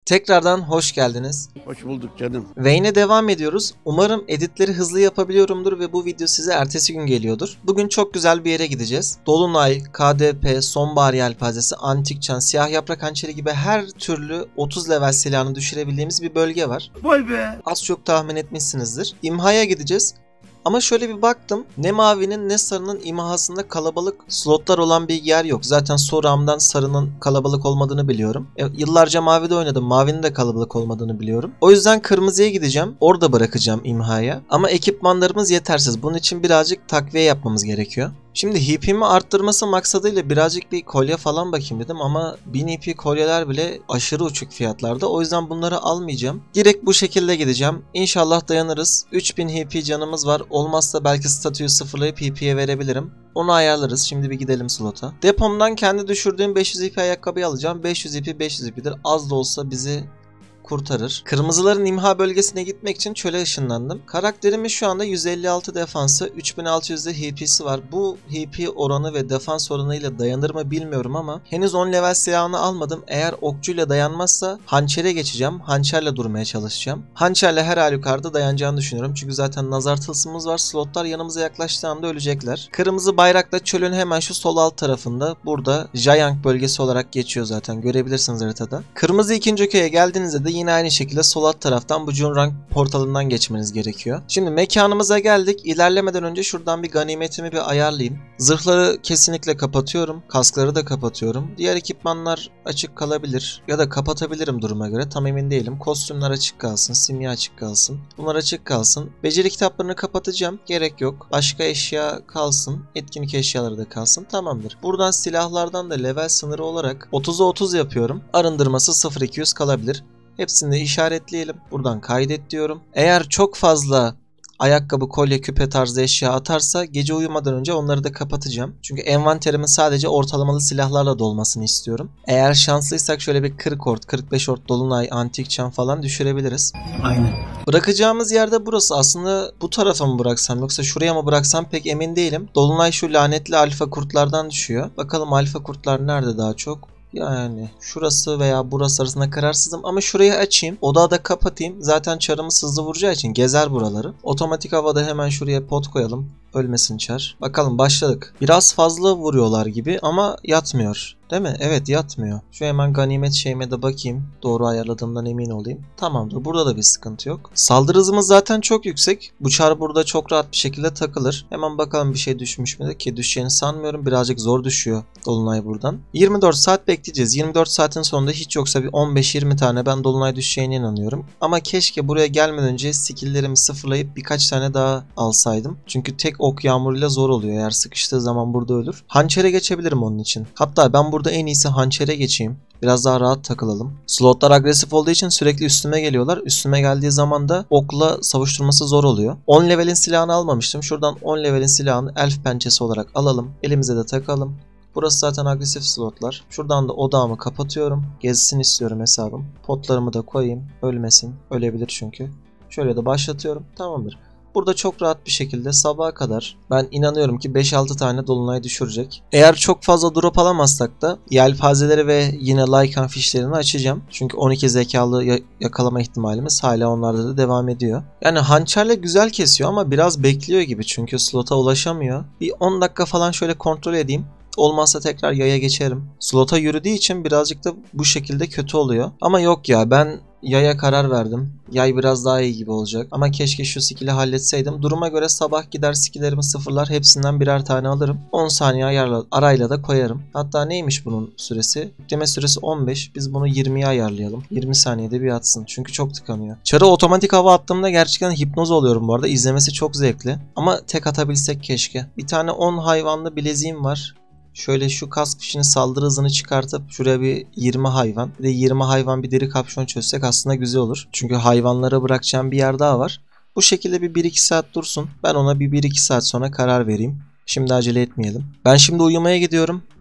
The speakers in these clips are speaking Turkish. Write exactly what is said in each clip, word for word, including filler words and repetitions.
Tekrardan hoş geldiniz. Hoş bulduk canım. Ve yine devam ediyoruz. Umarım editleri hızlı yapabiliyorumdur ve bu video size ertesi gün geliyordur. Bugün çok güzel bir yere gideceğiz. Dolunay, K D P, Sonbahar Yelpazesi, Antik Çan, Siyah Yaprak Hançeri gibi her türlü otuz level silahını düşürebildiğimiz bir bölge var. Vay be! Az çok tahmin etmişsinizdir. İmhaya gideceğiz. Ama şöyle bir baktım, ne mavinin ne sarının imhasında kalabalık slotlar olan bir yer yok. Zaten Soram'dan sarının kalabalık olmadığını biliyorum. E, yıllarca mavide oynadım, mavinin de kalabalık olmadığını biliyorum. O yüzden kırmızıya gideceğim, orada bırakacağım imhaya. Ama ekipmanlarımız yetersiz, bunun için birazcık takviye yapmamız gerekiyor. Şimdi H P'mi arttırması maksadıyla birazcık bir kolye falan bakayım dedim ama bin H P kolyeler bile aşırı uçuk fiyatlarda. O yüzden bunları almayacağım. Direkt bu şekilde gideceğim. İnşallah dayanırız. üç bin H P canımız var. Olmazsa belki statüyü sıfırlayıp H P'ye verebilirim. Onu ayarlarız. Şimdi bir gidelim slota. Depomdan kendi düşürdüğüm beş yüz H P ayakkabıyı alacağım. beş yüz H P beş yüz H P'dir. Az da olsa bizi kurtarır. Kırmızıların imha bölgesine gitmek için çöle ışınlandım. Karakterimin şu anda yüz elli altı defansı, üç bin altı yüzde H P'si var. Bu H P oranı ve defans oranıyla dayanır mı bilmiyorum ama henüz on level silahını almadım. Eğer okçuyla dayanmazsa hançere geçeceğim. Hançerle durmaya çalışacağım. Hançerle her halükarda dayanacağını düşünüyorum. Çünkü zaten nazar tılsımımız var. Slotlar yanımıza yaklaştığı anda ölecekler. Kırmızı bayrak da çölün hemen şu sol alt tarafında. Burada Jayang bölgesi olarak geçiyor zaten. Görebilirsiniz haritada. Kırmızı ikinci köye geldiğinizde de yine aynı şekilde sol alt taraftan bu Junrank portalından geçmeniz gerekiyor. Şimdi mekanımıza geldik. İlerlemeden önce şuradan bir ganimetimi bir ayarlayayım. Zırhları kesinlikle kapatıyorum. Kaskları da kapatıyorum. Diğer ekipmanlar açık kalabilir. Ya da kapatabilirim duruma göre. Tam emin değilim. Kostümler açık kalsın. Simya açık kalsın. Bunlar açık kalsın. Beceri kitaplarını kapatacağım. Gerek yok. Başka eşya kalsın. Etkinlik eşyaları da kalsın. Tamamdır. Buradan silahlardan da level sınırı olarak otuza otuz yapıyorum. Arındırması sıfır iki yüz kalabilir. Hepsini de işaretleyelim. Buradan kaydet diyorum. Eğer çok fazla ayakkabı, kolye, küpe tarzı eşya atarsa gece uyumadan önce onları da kapatacağım. Çünkü envanterimin sadece ortalamalı silahlarla dolmasını istiyorum. Eğer şanslıysak şöyle bir kırk ort, kırk beş ort, dolunay, antik çan falan düşürebiliriz. Aynen. Bırakacağımız yerde burası. Aslında bu tarafa mı bıraksam yoksa şuraya mı bıraksam pek emin değilim. Dolunay şu lanetli alfa kurtlardan düşüyor. Bakalım alfa kurtlar nerede daha çok? Yani şurası veya burası arasında kararsızım ama şurayı açayım. Odağı da kapatayım. Zaten çarımız hızlı vuracağı için gezer buraları. Otomatik havada hemen şuraya pot koyalım. Ölmesin çar. Bakalım başladık. Biraz fazla vuruyorlar gibi ama yatmıyor. Değil mi? Evet yatmıyor. Şu hemen ganimet şeyime de bakayım. Doğru ayarladığımdan emin olayım. Tamamdır. Burada da bir sıkıntı yok. Saldırı hızımız zaten çok yüksek. Bu çar burada çok rahat bir şekilde takılır. Hemen bakalım bir şey düşmüş mü de ki düşeceğini sanmıyorum. Birazcık zor düşüyor Dolunay buradan. yirmi dört saat bekleyeceğiz. yirmi dört saatin sonunda hiç yoksa bir on beş yirmi tane ben Dolunay düşeceğine inanıyorum. Ama keşke buraya gelmeden önce skilllerimi sıfırlayıp birkaç tane daha alsaydım. Çünkü tek ok yağmuruyla zor oluyor. Eğer sıkıştığı zaman burada ölür. Hançere geçebilirim onun için. Hatta ben burada en iyisi hançere geçeyim. Biraz daha rahat takılalım. Slotlar agresif olduğu için sürekli üstüme geliyorlar. Üstüme geldiği zaman da okla savuşturması zor oluyor. on levelin silahını almamıştım. Şuradan on levelin silahını elf pençesi olarak alalım. Elimize de takalım. Burası zaten agresif slotlar. Şuradan da odağımı kapatıyorum. Gezsin istiyorum hesabım. Potlarımı da koyayım. Ölmesin. Ölebilir çünkü. Şöyle de başlatıyorum. Tamamdır. Burada çok rahat bir şekilde sabaha kadar ben inanıyorum ki beş altı tane dolunay düşürecek. Eğer çok fazla drop alamazsak da yelpazeleri ve yine Lycan fişlerini açacağım. Çünkü on iki zekalı yakalama ihtimalimiz hala onlarda da devam ediyor. Yani hançerle güzel kesiyor ama biraz bekliyor gibi çünkü slota ulaşamıyor. Bir on dakika falan şöyle kontrol edeyim. Olmazsa tekrar yaya geçerim. Slota yürüdüğü için birazcık da bu şekilde kötü oluyor. Ama yok ya ben yaya karar verdim. Yay biraz daha iyi gibi olacak. Ama keşke şu skill'i halletseydim. Duruma göre sabah gider skill'lerimi sıfırlar. Hepsinden birer tane alırım. on saniye ayarla, arayla da koyarım. Hatta neymiş bunun süresi? Yükleme süresi on beş. Biz bunu yirmiye ayarlayalım. yirmi saniyede bir atsın. Çünkü çok tıkanıyor. Çarı otomatik hava attığımda gerçekten hipnoz oluyorum bu arada. İzlemesi çok zevkli. Ama tek atabilsek keşke. Bir tane on hayvanlı bileziğim var. Şöyle şu kask fişini saldırı hızını çıkartıp şuraya bir yirmi hayvan. Bir de yirmi hayvan bir deri kapşon çözsek aslında güzel olur. Çünkü hayvanlara bırakacağım bir yer daha var. Bu şekilde bir bir iki saat dursun. Ben ona bir bir iki saat sonra karar vereyim. Şimdi acele etmeyelim. Ben şimdi uyumaya gidiyorum.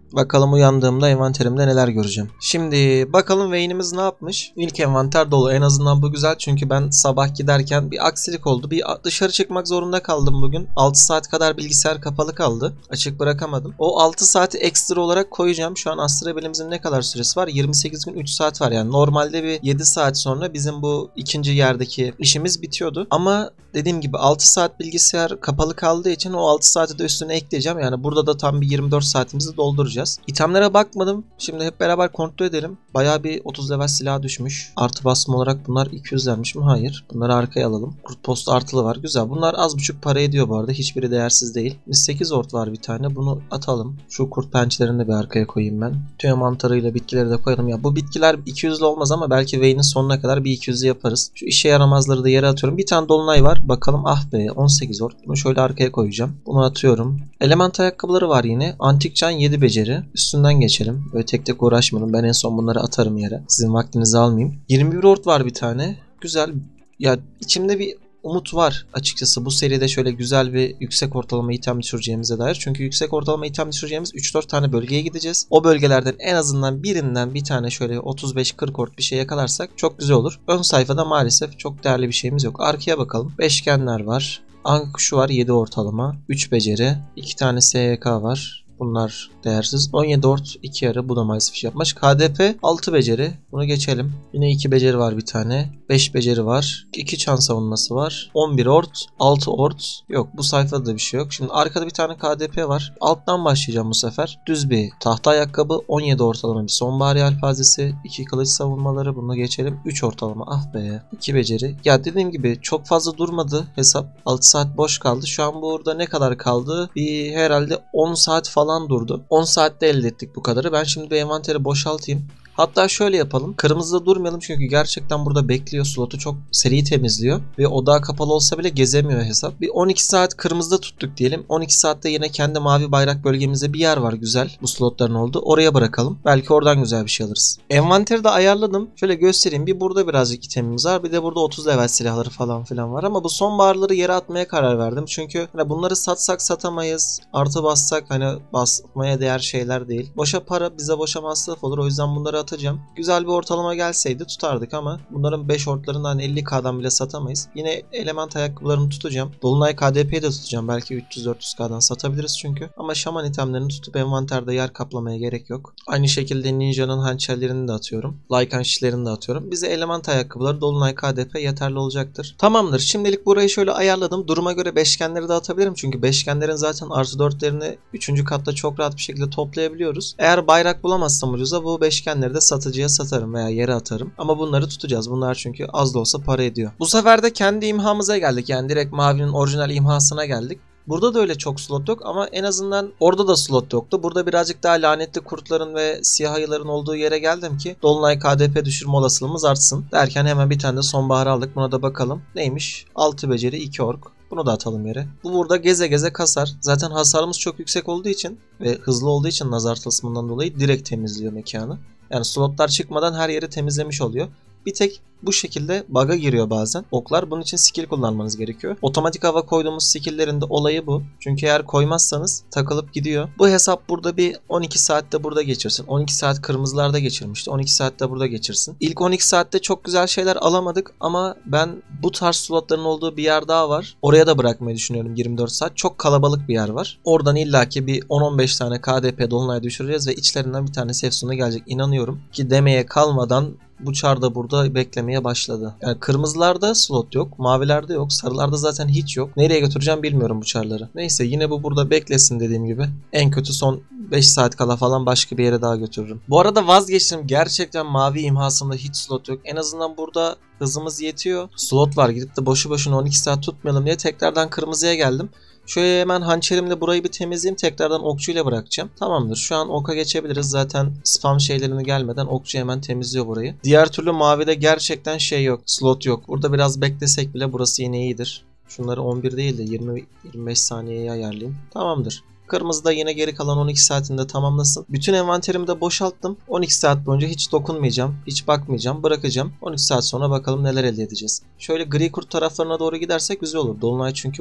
Bakalım uyandığımda envanterimde neler göreceğim. Şimdi bakalım Vayne'imiz ne yapmış? İlk envanter dolu. En azından bu güzel çünkü ben sabah giderken bir aksilik oldu. Bir dışarı çıkmak zorunda kaldım bugün. altı saat kadar bilgisayar kapalı kaldı. Açık bırakamadım. O altı saati ekstra olarak koyacağım. Şu an Astrabilimizin ne kadar süresi var? yirmi sekiz gün üç saat var. Yani normalde bir yedi saat sonra bizim bu ikinci yerdeki işimiz bitiyordu. Ama dediğim gibi altı saat bilgisayar kapalı kaldığı için o altı saati de üstüne ekleyeceğim. Yani burada da tam bir yirmi dört saatimizi dolduracağız. İtemlere bakmadım. Şimdi hep beraber kontrol edelim. Bayağı bir otuz level silah düşmüş. Artı basma olarak bunlar iki yüzlenmiş mi? Hayır. Bunları arkaya alalım. Kurt postu artılı var. Güzel. Bunlar az buçuk para ediyor bu arada. Hiçbiri değersiz değil. sekiz ort var bir tane. Bunu atalım. Şu kurt pençelerini de bir arkaya koyayım ben. Tüy mantarıyla bitkileri de koyalım. Ya bu bitkiler iki yüzlü olmaz ama belki Vayne'in sonuna kadar bir iki yüzlü yaparız. Şu işe yaramazları da yere atıyorum. Bir tane dolunay var. Bakalım ah be on sekiz ort. Bunu şöyle arkaya koyacağım. Bunu atıyorum. Element ayakkabıları var yine. Antik can yedi beceri. Üstünden geçelim. Böyle tek tek uğraşmayalım. Ben en son bunları atarım yere. Sizin vaktinizi almayayım. yirmi bir ort var bir tane. Güzel. Ya içimde bir umut var açıkçası. Bu seride şöyle güzel bir yüksek ortalama item düşüreceğimize dair. Çünkü yüksek ortalama item düşüreceğimiz üç dört tane bölgeye gideceğiz. O bölgelerden en azından birinden bir tane şöyle otuz beş kırk ort bir şey yakalarsak çok güzel olur. Ön sayfada maalesef çok değerli bir şeyimiz yok. Arkaya bakalım. Beşgenler var. Anka kuşu var yedi ortalama. üç beceri. iki tane S Y K var. Bunlar değersiz. on yedi ort iki yarı. Bu da maalesef iş yapmış. K D P altı beceri. Bunu geçelim. Yine iki beceri var bir tane. beş beceri var. iki çan savunması var. on bir ort. altı ort. Yok bu sayfada da bir şey yok. Şimdi arkada bir tane K D P var. Alttan başlayacağım bu sefer. Düz bir tahta ayakkabı. on yedi ortalama bir sonbahar yelpazesi. iki kılıç savunmaları. Bunu geçelim. üç ortalama. Ah be. iki beceri. Ya dediğim gibi çok fazla durmadı hesap. altı saat boş kaldı. Şu an burada ne kadar kaldı? Bir herhalde on saat falan durdu. on saatte elde ettik bu kadarı. Ben şimdi bir envanteri boşaltayım. Hatta şöyle yapalım. Kırmızıda durmayalım çünkü gerçekten burada bekliyor. Slotu çok seri temizliyor. Ve odağı kapalı olsa bile gezemiyor hesap. Bir on iki saat kırmızıda tuttuk diyelim. on iki saatte yine kendi mavi bayrak bölgemizde bir yer var güzel. Bu slotların olduğu. Oraya bırakalım. Belki oradan güzel bir şey alırız. Envanteri de ayarladım. Şöyle göstereyim. Bir burada birazcık itemimiz var. Bir de burada otuz level silahları falan filan var. Ama bu sonbaharları yere atmaya karar verdim. Çünkü hani bunları satsak satamayız. Artı bassak hani basmaya değer şeyler değil. Boşa para bize boşa masraf olur. O yüzden bunları atacağım. Güzel bir ortalama gelseydi tutardık ama bunların beş ortlarından elli K'dan bile satamayız. Yine element ayakkabılarını tutacağım. Dolunay K D P'yi de tutacağım. Belki üç yüz dört yüz K'dan satabiliriz çünkü. Ama şaman itemlerini tutup envanterde yer kaplamaya gerek yok. Aynı şekilde Ninja'nın hançerlerini de atıyorum. Lycan şişlerini de atıyorum. Bize element ayakkabıları Dolunay K D P yeterli olacaktır. Tamamdır. Şimdilik burayı şöyle ayarladım. Duruma göre beşgenleri de atabilirim. Çünkü beşgenlerin zaten artı dörtlerini üçüncü katta çok rahat bir şekilde toplayabiliyoruz. Eğer bayrak bulamazsam ucuza bu beşgenleri de satıcıya satarım veya yere atarım. Ama bunları tutacağız. Bunlar çünkü az da olsa para ediyor. Bu sefer de kendi imhamıza geldik. Yani direkt mavinin orijinal imhasına geldik. Burada da öyle çok slot yok ama en azından orada da slot yoktu. Burada birazcık daha lanetli kurtların ve siyah ayıların olduğu yere geldim ki Dolunay K D P düşürme olasılığımız artsın. Derken hemen bir tane de sonbahar aldık. Buna da bakalım. Neymiş? altı beceri iki ork. Bunu da atalım yere. Bu burada geze geze kasar. Zaten hasarımız çok yüksek olduğu için ve hızlı olduğu için nazar tılsımından dolayı direkt temizliyor mekanı. Yani slotlar çıkmadan her yeri temizlemiş oluyor. Bir tek bu şekilde bug'a giriyor bazen oklar. Bunun için skill kullanmanız gerekiyor. Otomatik hava koyduğumuz skill'lerin de olayı bu. Çünkü eğer koymazsanız takılıp gidiyor. Bu hesap burada bir on iki saatte burada geçirsin. on iki saat kırmızılarda geçirmişti. on iki saatte burada geçirsin. İlk on iki saatte çok güzel şeyler alamadık ama ben bu tarz slotların olduğu bir yer daha var. Oraya da bırakmayı düşünüyorum yirmi dört saat. Çok kalabalık bir yer var. Oradan illaki bir on on beş tane K D P dolunay düşüreceğiz ve içlerinden bir tane Efsun'a gelecek. İnanıyorum ki demeye kalmadan bu çar da burada beklemeye başladı. Yani kırmızılarda slot yok. Mavilerde yok. Sarılarda zaten hiç yok. Nereye götüreceğim bilmiyorum bu çarları. Neyse yine bu burada beklesin dediğim gibi. En kötü son beş saat kala falan başka bir yere daha götürürüm. Bu arada vazgeçtim. Gerçekten mavi imhasında hiç slot yok. En azından burada hızımız yetiyor. Slot var. Gidip de boşu boşuna on iki saat tutmayalım diye tekrardan kırmızıya geldim. Şöyle hemen hançerimle burayı bir temizleyeyim. Tekrardan okçuyla bırakacağım. Tamamdır. Şu an oka geçebiliriz. Zaten spam şeylerini gelmeden okçu hemen temizliyor burayı. Diğer türlü mavide gerçekten şey yok. Slot yok. Burada biraz beklesek bile burası yine iyidir. Şunları on bir değil de yirmi yirmi beş saniyeye ayarlayayım. Tamamdır. Kırmızıda yine geri kalan on iki saatinde tamamlasın. Bütün envanterimi de boşalttım. on iki saat boyunca hiç dokunmayacağım. Hiç bakmayacağım. Bırakacağım. on iki saat sonra bakalım neler elde edeceğiz. Şöyle gri kurt taraflarına doğru gidersek güzel olur. Dolunay çünkü bu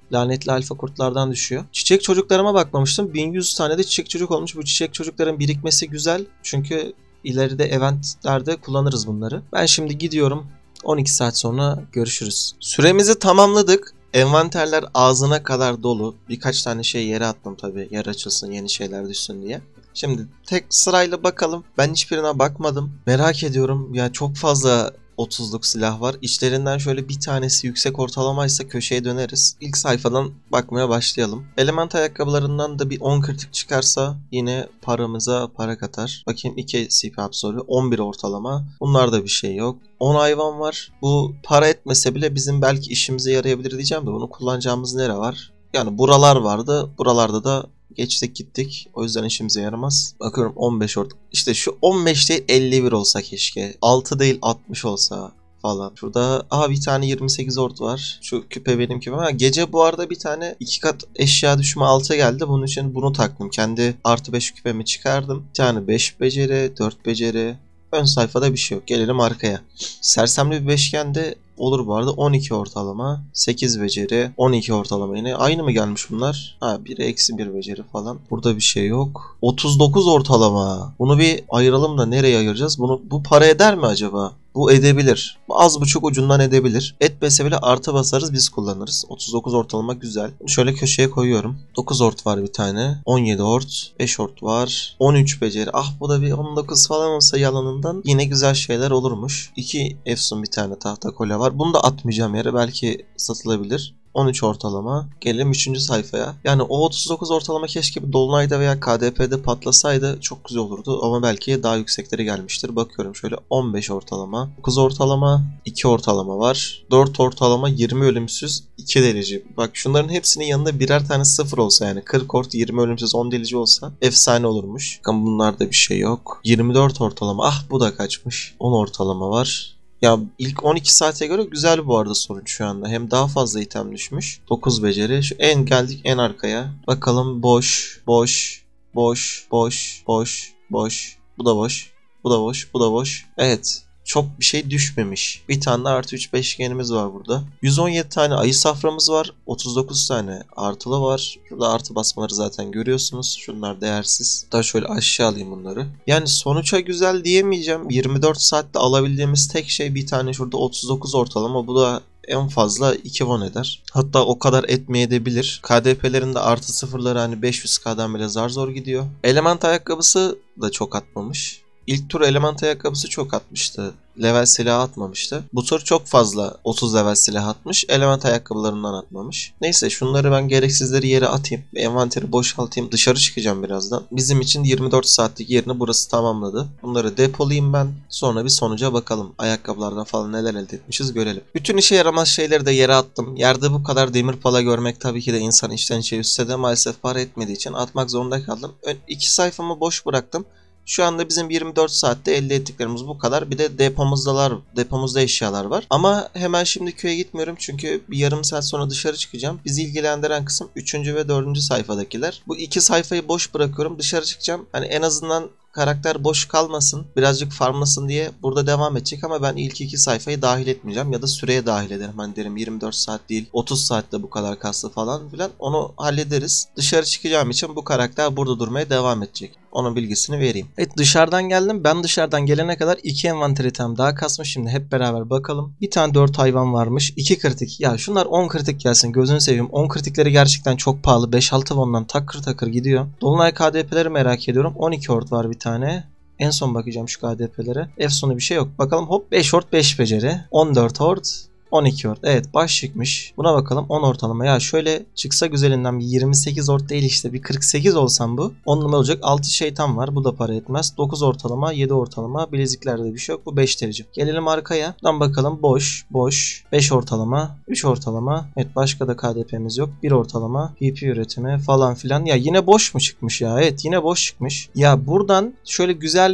Lanetli alfa kurtlardan düşüyor. Çiçek çocuklarıma bakmamıştım. bin yüz tane de çiçek çocuk olmuş. Bu çiçek çocukların birikmesi güzel. Çünkü ileride eventlerde kullanırız bunları. Ben şimdi gidiyorum. on iki saat sonra görüşürüz. Süremizi tamamladık. Envanterler ağzına kadar dolu. Birkaç tane şey yere attım tabii. Yer açılsın, yeni şeyler düşsün diye. Şimdi tek sırayla bakalım. Ben hiçbirine bakmadım. Merak ediyorum. Ya çok fazla otuzluk silah var. İçlerinden şöyle bir tanesi yüksek ortalamaysa köşeye döneriz. İlk sayfadan bakmaya başlayalım. Element ayakkabılarından da bir on kritik çıkarsa yine paramıza para katar. Bakayım iki C P absorbe, on bir ortalama. Bunlarda bir şey yok. on hayvan var. Bu para etmese bile bizim belki işimize yarayabilir diyeceğim de bunu kullanacağımız nere var? Yani buralar vardı. Buralarda da geçtik gittik. O yüzden işimize yaramaz. Bakıyorum on beş orta. İşte şu on beş değil elli bir olsa keşke. altı değil altmış olsa falan. Şurada aha bir tane yirmi sekiz ort var. Şu küpe benim küpem. Ha, gece bu arada bir tane iki kat eşya düşme altı geldi. Bunun için bunu taktım. Kendi artı beş küpemi çıkardım. Bir tane beş beceri, dört beceri. Ön sayfada bir şey yok. Gelelim arkaya. Sersemli bir beşgende olur bu arada. on iki ortalama, sekiz beceri, on iki ortalama yine. Aynı mı gelmiş bunlar? Ha, biri eksi bir beceri falan. Burada bir şey yok. otuz dokuz ortalama. Bunu bir ayıralım da nereye ayıracağız? Bunu, bu para eder mi acaba? Bu edebilir. Az buçuk ucundan edebilir. Etmese bile artı basarız, biz kullanırız. otuz dokuz ortalama güzel. Şöyle köşeye koyuyorum. dokuz ort var bir tane. on yedi ort. beş ort var. on üç beceri. Ah bu da bir on dokuz falan olsa yalanından yine güzel şeyler olurmuş. iki efsun bir tane tahta kolye var. Bunu da atmayacağım yere. Belki satılabilir. on üç ortalama. Gelelim üçüncü sayfaya. Yani o otuz dokuz ortalama keşke bir Dolunay'da veya K D P'de patlasaydı çok güzel olurdu. Ama belki daha yüksekleri gelmiştir. Bakıyorum şöyle on beş ortalama. dokuz ortalama. iki ortalama var. dört ortalama. yirmi ölümsüz. iki delici. Bak şunların hepsinin yanında birer tane sıfır olsa yani kırk ort, yirmi ölümsüz, on delici olsa efsane olurmuş. Bakın bunlarda bir şey yok. yirmi dört ortalama. Ah bu da kaçmış. on ortalama var. Ya ilk on iki saate göre güzel bu arada sonuç şu anda. Hem daha fazla item düşmüş. dokuz beceri. Şu en geldik en arkaya. Bakalım boş, boş, boş, boş, boş, boş. Bu da boş. Bu da boş. Bu da boş. Evet. Çok bir şey düşmemiş. Bir tane artı üç beşgenimiz var burada. yüz on yedi tane ayı saframız var. otuz dokuz tane artılı var. Şurada artı basmaları zaten görüyorsunuz. Şunlar değersiz. Daha şöyle aşağı alayım bunları. Yani sonuça güzel diyemeyeceğim. yirmi dört saatte alabildiğimiz tek şey bir tane şurada otuz dokuz ortalama. Bu da en fazla iki won eder. Hatta o kadar etmeyebilir. K D P'lerinde artı sıfırları hani beş yüz K'dan bile zar zor gidiyor. Element ayakkabısı da çok atmamış. İlk tur element ayakkabısı çok atmıştı. Level silah atmamıştı. Bu tur çok fazla otuz level silah atmış. Element ayakkabılarından atmamış. Neyse şunları ben gereksizleri yere atayım. Envanteri boşaltayım. Dışarı çıkacağım birazdan. Bizim için yirmi dört saatlik yerini burası tamamladı. Bunları depolayayım ben. Sonra bir sonuca bakalım. Ayakkabılardan falan neler elde etmişiz görelim. Bütün işe yaramaz şeyleri de yere attım. Yerde bu kadar demir pala görmek tabii ki de insan içten içe üstse de maalesef para etmediği için atmak zorunda kaldım. İki sayfamı boş bıraktım. Şu anda bizim yirmi dört saatte elde ettiklerimiz bu kadar. Bir de depomuzdalar, depomuzda eşyalar var. Ama hemen şimdi köye gitmiyorum çünkü bir yarım saat sonra dışarı çıkacağım. Bizi ilgilendiren kısım üçüncü ve dördüncü sayfadakiler. Bu iki sayfayı boş bırakıyorum. Dışarı çıkacağım. Hani en azından karakter boş kalmasın, birazcık farmlasın diye burada devam edecek ama ben ilk iki sayfayı dahil etmeyeceğim ya da süreye dahil ederim. Hani derim yirmi dört saat değil otuz saatte bu kadar kaslı falan filan, onu hallederiz. Dışarı çıkacağım için bu karakter burada durmaya devam edecek. Onun bilgisini vereyim. Evet, dışarıdan geldim. Ben dışarıdan gelene kadar iki envanter item daha kasmış. Şimdi hep beraber bakalım. Bir tane dört hayvan varmış. iki kritik. Ya şunlar on kritik gelsin. Gözünü seveyim. on kritikleri gerçekten çok pahalı. beş altı won'dan takır takır gidiyor. Dolunay K D P'leri merak ediyorum. on iki ort var bir tane. En son bakacağım şu K D P'lere. Efsonu bir şey yok. Bakalım hop, beş ort beş beceri. on dört ort. on iki ort. Evet, baş çıkmış. Buna bakalım. on ortalama. Ya şöyle çıksa güzelinden bir yirmi sekiz ort değil işte. Bir kırk sekiz olsam bu. on numara olacak. altı şeytan var. Bu da para etmez. dokuz ortalama. yedi ortalama. Bileziklerde bir şey yok. Bu beş derece. Gelelim arkaya. Buradan bakalım. Boş. Boş. beş ortalama. üç ortalama. Evet, başka da K D P'miz yok. bir ortalama. P P üretimi falan filan. Ya yine boş mu çıkmış ya? Evet, yine boş çıkmış. Ya buradan şöyle güzel bir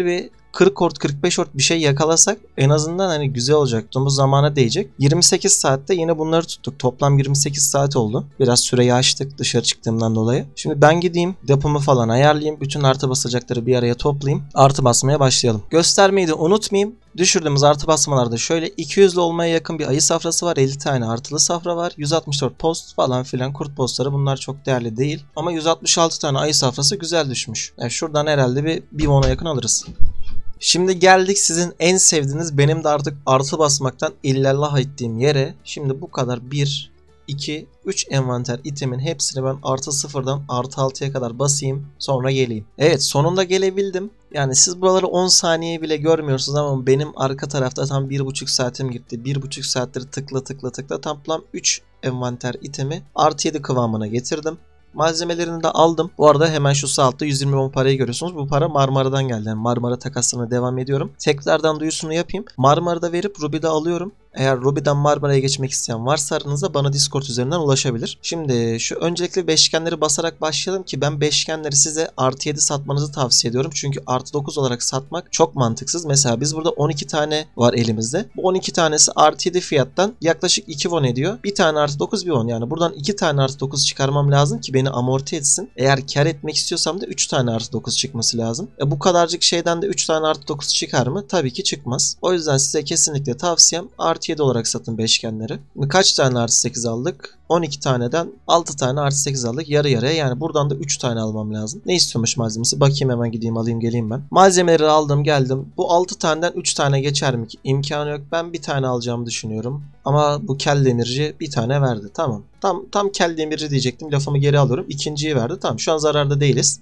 kırk ort kırk beş ort bir şey yakalasak en azından hani güzel olacak. Tuttuğumuz zamana değecek. yirmi sekiz saatte yine bunları tuttuk. Toplam yirmi sekiz saat oldu. Biraz süreyi açtık dışarı çıktığımdan dolayı. Şimdi ben gideyim depomu falan ayarlayayım. Bütün artı basacakları bir araya toplayayım. Artı basmaya başlayalım. Göstermeyi de unutmayayım. Düşürdüğümüz artı basmalarda şöyle iki yüzlü olmaya yakın bir ayı safrası var. elli tane artılı safra var. yüz altmış dört post falan filan kurt postları, bunlar çok değerli değil. Ama yüz altmış altı tane ayı safrası güzel düşmüş. Yani şuradan herhalde bir bir won'a yakın alırız. Şimdi geldik sizin en sevdiğiniz, benim de artık artı basmaktan illallah ettiğim yere. Şimdi bu kadar bir, iki, üç envanter itemin hepsini ben artı sıfırdan artı altıya kadar basayım, sonra geleyim. Evet, sonunda gelebildim. Yani siz buraları on saniye bile görmüyorsunuz ama benim arka tarafta tam bir buçuk saatim gitti. bir buçuk saattir tıkla tıkla tıkla toplam üç envanter itemi artı yedi kıvamına getirdim. Malzemelerini de aldım. Bu arada hemen şu sağ altta yüz yirmi won parayı görüyorsunuz. Bu para Marmara'dan geldi. Yani Marmara takasına devam ediyorum. Tekrardan duyusunu yapayım. Marmara'da verip Ruby'de alıyorum. Eğer Ruby'den Marmara'ya geçmek isteyen varsa aranızda bana Discord üzerinden ulaşabilir. Şimdi şu öncelikle beşgenleri basarak başlayalım ki ben beşgenleri size artı yedi satmanızı tavsiye ediyorum. Çünkü artı dokuz olarak satmak çok mantıksız. Mesela biz burada on iki tane var elimizde. Bu on iki tanesi artı yedi fiyattan yaklaşık iki won ediyor. Bir tane artı dokuz bir won. Yani buradan iki tane artı dokuz çıkarmam lazım ki beni amorti etsin. Eğer kar etmek istiyorsam da üç tane artı dokuz çıkması lazım. E bu kadarcık şeyden de üç tane artı dokuz çıkar mı? Tabii ki çıkmaz. O yüzden size kesinlikle tavsiyem artı yedi olarak satın beşgenleri. Kaç tane artı sekiz aldık? on iki taneden altı tane artı sekiz aldık. Yarı yarıya, yani buradan da üç tane almam lazım. Ne istiyormuş malzemesi? Bakayım, hemen gideyim alayım geleyim ben. Malzemeleri aldım geldim. Bu altı taneden üç tane geçer mi ki? İmkanı yok. Ben bir tane alacağımı düşünüyorum. Ama bu kel demirci bir tane verdi. Tamam. Tam tam kel demirci diyecektim. Lafımı geri alıyorum. İkinciyi verdi. Tamam, şu an zararda değiliz.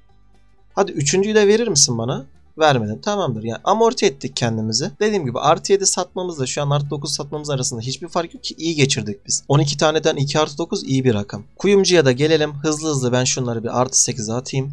Hadi üçüncüyü de verir misin bana? Vermedin. Tamamdır. Yani amorti ettik kendimizi. Dediğim gibi artı yedi satmamızla şu an artı dokuz satmamız arasında hiçbir fark yok ki, iyi geçirdik biz. on iki taneden iki artı dokuz iyi bir rakam. Kuyumcuya da gelelim. Hızlı hızlı ben şunları bir artı sekize atayım.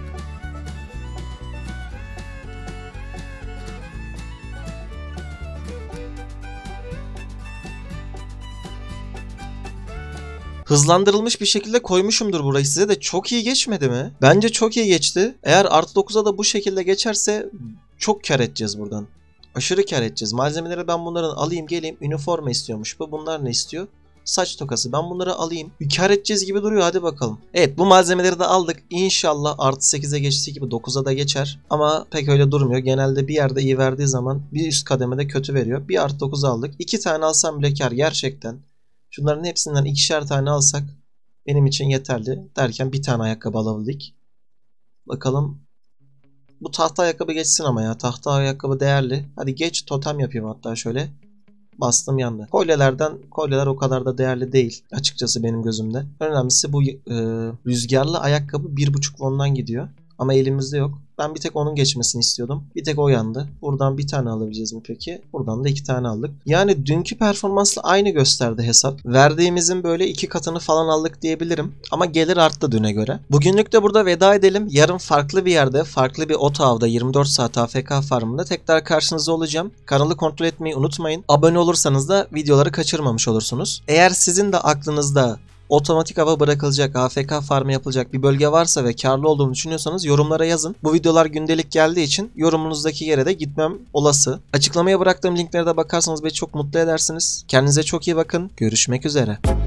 Hızlandırılmış bir şekilde koymuşumdur burayı size de, çok iyi geçmedi mi? Bence çok iyi geçti. Eğer artı dokuza da bu şekilde geçerse çok kar edeceğiz buradan. Aşırı kar edeceğiz. Malzemeleri ben bunların alayım geleyim. Üniforma istiyormuş bu. Bunlar ne istiyor? Saç tokası. Ben bunları alayım. Bir kar edeceğiz gibi duruyor. Hadi bakalım. Evet, bu malzemeleri de aldık. İnşallah artı sekize geçtiği gibi dokuza da geçer. Ama pek öyle durmuyor. Genelde bir yerde iyi verdiği zaman bir üst kademede kötü veriyor. Bir artı dokuz aldık. iki tane alsam bile kar gerçekten. Şunların hepsinden ikişer tane alsak benim için yeterli. Derken bir tane ayakkabı alabildik. Bakalım. Bu tahta ayakkabı geçsin ama ya. Tahta ayakkabı değerli. Hadi geç, totem yapayım hatta şöyle. Bastım yandı. Kolyelerden, kolyeler o kadar da değerli değil açıkçası benim gözümde. Önemlisi bu e, rüzgarlı ayakkabı bir buçuk won'dan gidiyor. Ama elimizde yok. Ben bir tek onun geçmesini istiyordum. Bir tek o yandı. Buradan bir tane alabileceğiz mi peki? Buradan da iki tane aldık. Yani dünkü performansla aynı gösterdi hesap. Verdiğimizin böyle iki katını falan aldık diyebilirim. Ama gelir arttı düne göre. Bugünlük de burada veda edelim. Yarın farklı bir yerde, farklı bir otavda yirmi dört saat A F K farmında tekrar karşınızda olacağım. Kanalı kontrol etmeyi unutmayın. Abone olursanız da videoları kaçırmamış olursunuz. Eğer sizin de aklınızda otomatik hava bırakılacak, A F K farmı yapılacak bir bölge varsa ve karlı olduğunu düşünüyorsanız yorumlara yazın. Bu videolar gündelik geldiği için yorumunuzdaki yere de gitmem olası. Açıklamaya bıraktığım linklere de bakarsanız beni çok mutlu edersiniz. Kendinize çok iyi bakın. Görüşmek üzere.